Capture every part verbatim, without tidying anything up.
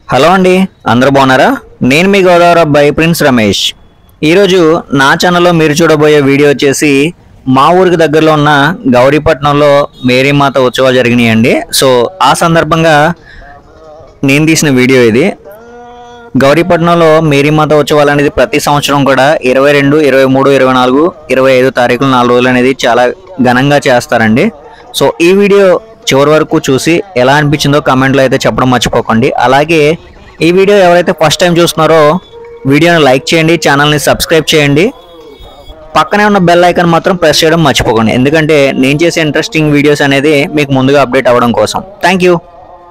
Hello అండి, అందరూ బాగున్నారా? నేను మీ గోదావరి అబ్బాయి ప్రిన్స్ రమేష్. ఈరోజు నా ఛానల్లో మీరు చూడబోయే వీడియో వచ్చేసి మా ఊరికి దగ్గరలో ఉన్న గౌరీపట్నంలో మేరీమాత ఉత్సవాలు జరిగినాయండి. సో ఆ సందర్భంగా నేను తీసిన వీడియో ఇది. గౌరీపట్నంలో మేరీమాత ఉత్సవాలు అనేది ప్రతి సంవత్సరం కూడా ఇరవై రెండు ఇరవై మూడు ఇరవై నాలుగు ఇరవై ఐదు తారీఖులు నాలుగు రోజులు అనేది చాలా ఘనంగా చేస్తారండి. సో ఈ వీడియో చివరి వరకు చూసి ఎలా అనిపించిందో కామెంట్లో అయితే చెప్పడం మర్చిపోకండి. అలాగే ఈ వీడియో ఎవరైతే ఫస్ట్ టైం చూస్తున్నారో వీడియోని లైక్ చేయండి, ఛానల్ని సబ్స్క్రైబ్ చేయండి, పక్కనే ఉన్న బెల్ ఐకాన్ మాత్రం ప్రెస్ చేయడం మర్చిపోకండి. ఎందుకంటే నేను చేసే ఇంట్రెస్టింగ్ వీడియోస్ అనేది మీకు ముందుగా అప్డేట్ అవ్వడం కోసం. Thank you.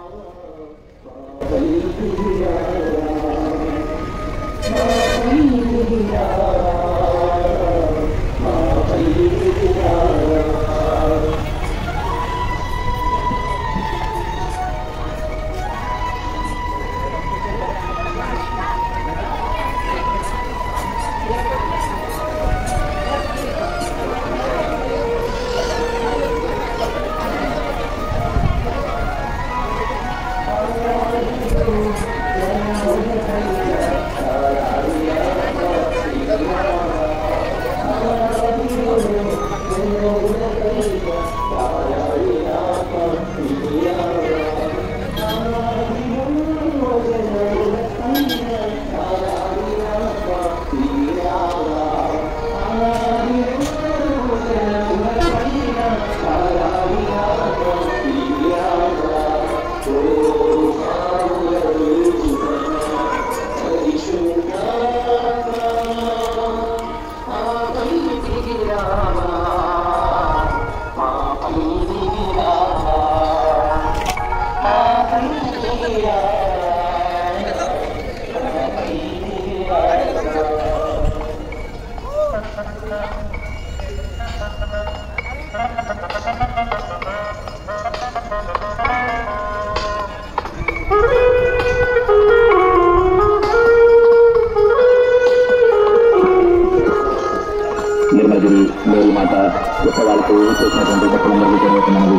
నిర్మలగిరి మేరీమాత ఉత్సవాలకు చేసినటువంటి భక్తులందరికీ జరుగుతున్నది.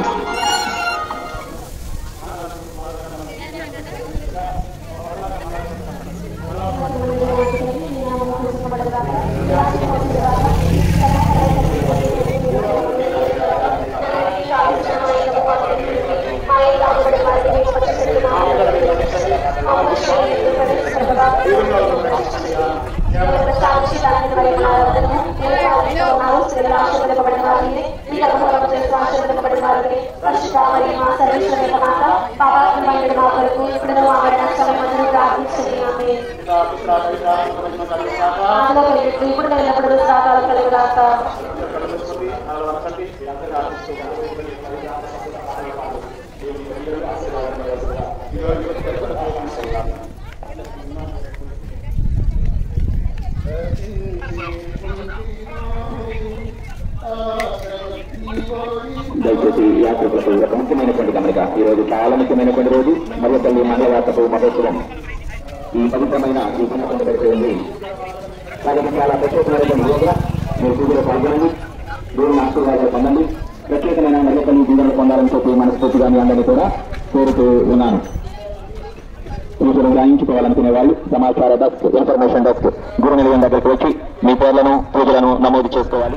దయచేసి యాత్రికులకు ఒక ముఖ్యమైనటువంటి గమనిక. ఈ రోజు చాలా ముఖ్యమైనటువంటి రోజు. మర్యపల్లి మంగళవార్తపు మహోత్సవం ఈ పవిత్రమైన ఈ పుణ్యకొండ ఉంది. కాబట్టి చాలా ప్రత్యేకమైనటువంటి రోజుగా మీరు పూజలో పాల్గొనండి, దేవుని ఆశీర్వాదాలు పొందండి. ప్రత్యేకమైన మర్యపల్లి దీవెనలు పొందాలని చెప్పి మనస్ఫూర్తిగా మీ అందరినీ కూడా కోరుతూ ఉన్నాను. పూజలు గ్రహించుకోవాలనుకునే వాళ్ళు సమాచార డెస్క్, ఇన్ఫర్మేషన్ డెస్క్ గురు నిలయం దగ్గరికి వచ్చి మీ పేర్లను పూజలను నమోదు చేసుకోవాలి.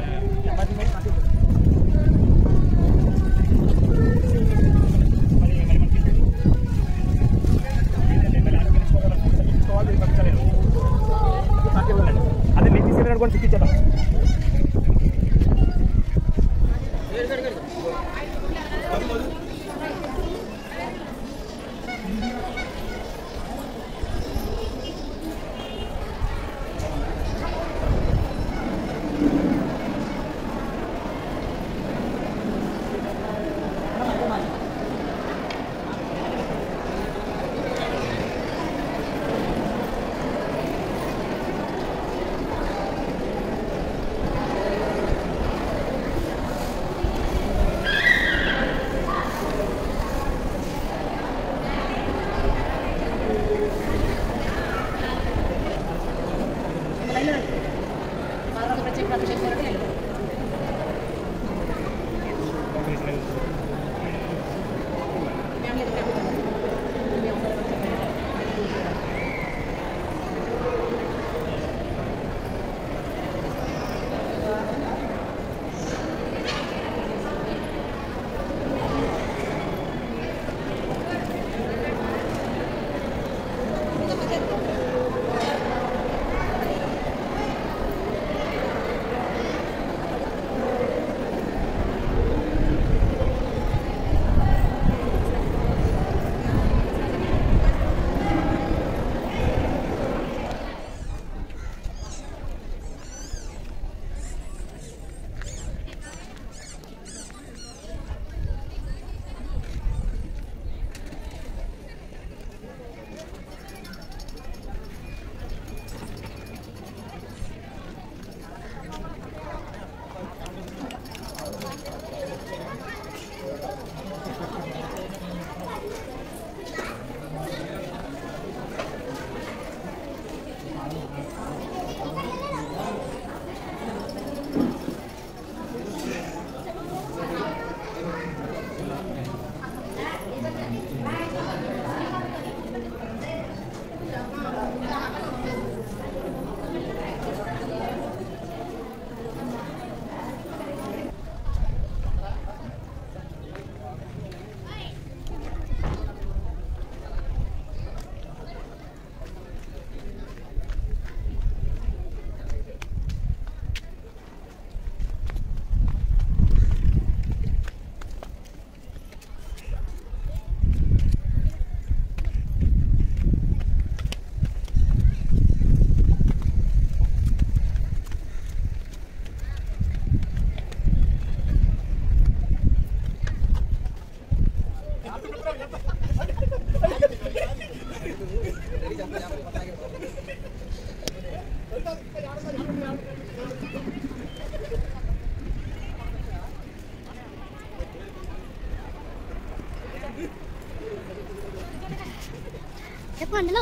చెప్పండి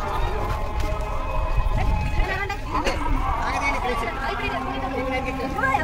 Hai.